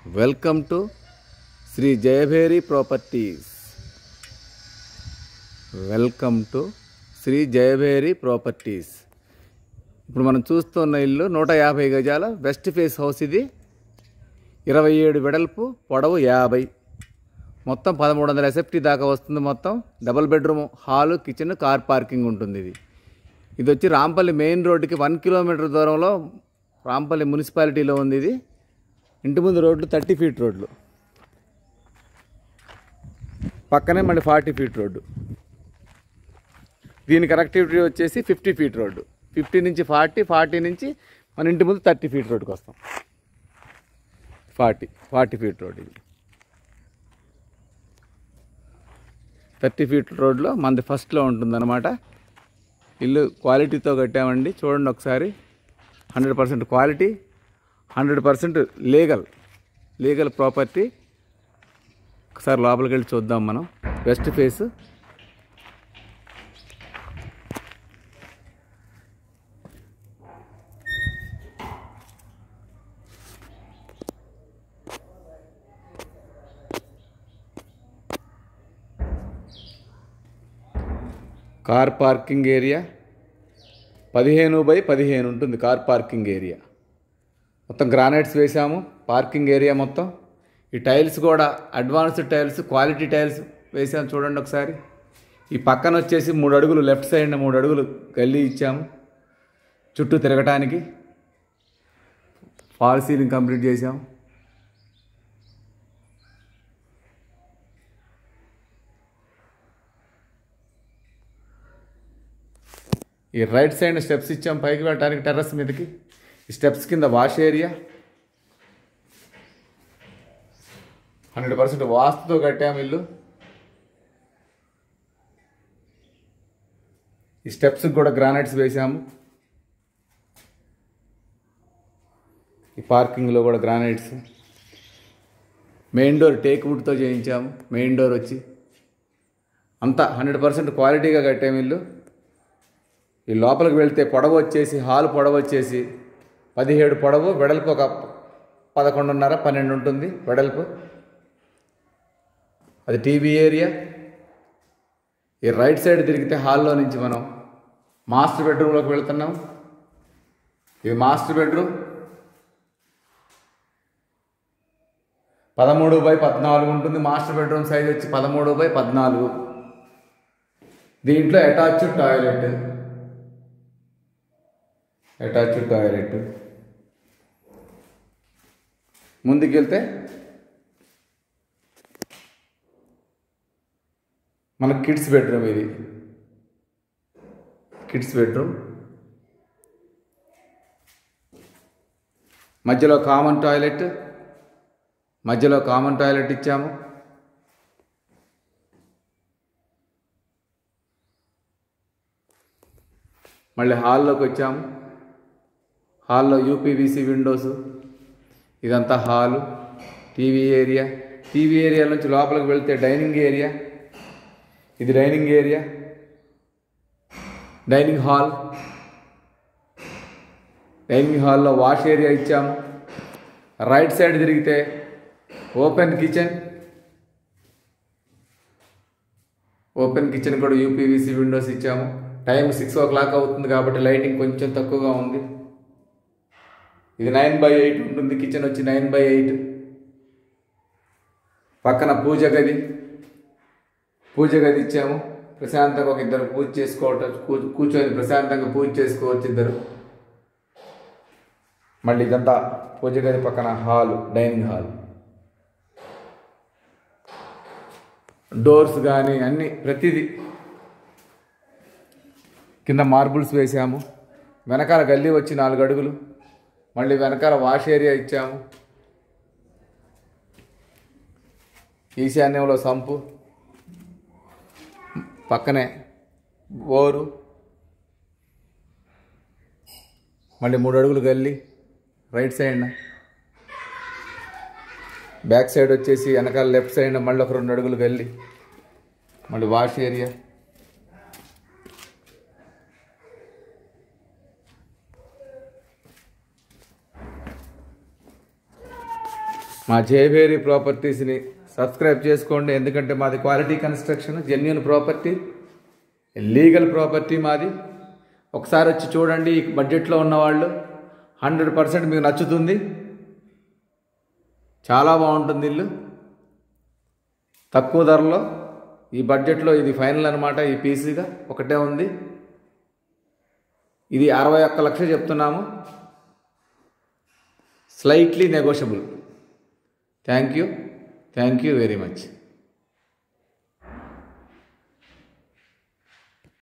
Welcome to Shri Jayabheri properties. Welcome to Shri Jayabheri properties. ఇప్పుడు మనం చూస్తున్న ఇల్లు 150 గజాల వెస్ట్ ఫేస్ హౌస్. ఇది 27 వెడల్పు, పొడవు 50, మొత్తం 1300 ఎస్ఎఫ్టీ దాకా వస్తుంది. మొత్తం double bedroom, hall, kitchen, car parking ఉంటుంది. ఇది వచ్చి రాంపల్లి మెయిన్ రోడ్డుకి 1 కిలోమీటర్ దూరంలో రాంపల్లి మున్సిపాలిటీలో ఉంది. ఇది ఇంటి ముందు రోడ్లు 30 ఫీట్ రోడ్లు, పక్కనే మళ్ళీ 40 ఫీట్ రోడ్డు. దీని కనెక్టివిటీ వచ్చేసి 50 ఫీట్ రోడ్డు. 50 నుంచి 40, 40 నుంచి మన ఇంటి ముందు 30 ఫీట్ రోడ్డుకి వస్తాం. 40 ఫీట్ రోడ్. ఇది 30 ఫీట్ రోడ్లో మనది ఫస్ట్లో ఉంటుందన్నమాట. ఇల్లు క్వాలిటీతో కట్టామండి. చూడండి ఒకసారి. 100% క్వాలిటీ, 100% లీగల్ ప్రాపర్టీ. ఒకసారి లోపలికి వెళ్ళి చూద్దాం మనం. West face. Car parking area 15x15 ఉంటుంది. కార్ పార్కింగ్ ఏరియా మొత్తం గ్రానైట్స్ వేసాము. పార్కింగ్ ఏరియా మొత్తం. ఈ టైల్స్ కూడా అడ్వాన్స్డ్ టైల్స్, క్వాలిటీ టైల్స్ వేసాము. చూడండి ఒకసారి. ఈ పక్కన వచ్చేసి 3 అడుగులు లెఫ్ట్ సైడ్ 3 అడుగులు గల్లీ ఇచ్చాము చుట్టూ తిరగటానికి. ఫాల్ సీలింగ్ కంప్లీట్ చేసాము. ఈ రైట్ సైడ్ స్టెప్స్ ఇచ్చాము పైకి వెళ్ళడానికి, టెర్రస్ మీదకి. ఈ స్టెప్స్ కింద వాష్ ఏరియా. 100% వాస్తుతో కట్టాము ఇల్లు. ఈ స్టెప్స్కి కూడా గ్రానైట్స్ వేసాము. ఈ పార్కింగ్లో కూడా గ్రానైట్స్. మెయిన్ డోర్ టేక్ వుడ్తో చేయించాము. మెయిన్ డోర్ వచ్చి అంతా 100% క్వాలిటీగా కట్టాము ఇల్లు. ఈ లోపలికి వెళ్తే పొడవు వచ్చేసి, హాల్ పొడవు వచ్చేసి 17 పొడవు, వెడల్పు ఒక 11.5, 12 ఉంటుంది వెడల్పు. అది టీవీ ఏరియా. ఈ రైట్ సైడ్ తిరిగితే హాల్లో నుంచి మనం మాస్టర్ బెడ్రూమ్లోకి వెళ్తున్నాం. ఇది మాస్టర్ బెడ్రూమ్. 13x14 ఉంటుంది. మాస్టర్ బెడ్రూమ్ సైజ్ వచ్చి 13x14. దీంట్లో అటాచ్డ్ టాయిలెట్. ముందుకు వెళ్తే మన కిడ్స్ బెడ్రూమ్. ఇది కిడ్స్ బెడ్రూమ్. మధ్యలో కామన్ టాయిలెట్ ఇచ్చాము. మళ్ళీ హాల్లోకి వచ్చాము. హాల్లో యూపీవీసీ విండోస్. ఇదంతా హాలు. టీవీ ఏరియా నుంచి లోపలికి వెళ్తే డైనింగ్ ఏరియా. ఇది డైనింగ్ ఏరియా. డైనింగ్ హాల్లో వాష్ ఏరియా ఇచ్చాము. రైట్ సైడ్ తిరిగితే ఓపెన్ కిచెన్ కూడా యూపీవీసీ విండోస్ ఇచ్చాము. టైం 6 o'clock అవుతుంది కాబట్టి లైటింగ్ కొంచెం తక్కువగా ఉంది. ఇది 9x8 ఉంటుంది. కిచెన్ వచ్చి 9x8. పక్కన పూజ గది ఇచ్చాము. ప్రశాంతంగా ఒక ఇద్దరు పూజ చేసుకోవటం, కూర్చొని ప్రశాంతంగా పూజ చేసుకోవచ్చు ఇద్దరు. మళ్ళీ ఇదంతా పూజ గది పక్కన హాలు, డైనింగ్ హాల్. డోర్స్ కానీ అన్నీ ప్రతిదీ. కింద మార్బుల్స్ వేసాము. వెనకాల గల్లీ వచ్చి 4 అడుగులు. మళ్ళీ వెనకాల వాష్ ఏరియా ఇచ్చాము. ఈశాన్యంలో సంపు, పక్కనే బోరు. మళ్ళీ 3 అడుగులు గల్లీ రైట్ సైడ్. బ్యాక్ సైడ్ వచ్చేసి వెనకాల లెఫ్ట్ సైడ్ మళ్ళీ ఒక 2 అడుగులు గల్లీ. మళ్ళీ వాష్ ఏరియా. మా జయభేరి ప్రాపర్టీస్ని సబ్స్క్రైబ్ చేసుకోండి. ఎందుకంటే మాది quality construction, genuine property, legal property మాది. ఒకసారి వచ్చి చూడండి. ఈ బడ్జెట్లో ఉన్నవాళ్ళు 100% మీకు నచ్చుతుంది. చాలా బాగుంటుంది ఇల్లు, తక్కువ ధరలో. ఈ బడ్జెట్లో ఇది ఫైనల్ అనమాట. ఈ పీసీగా ఒకటే ఉంది. ఇది 61 లక్షలు చెప్తున్నాము. Slightly negotiable. Thank you very much.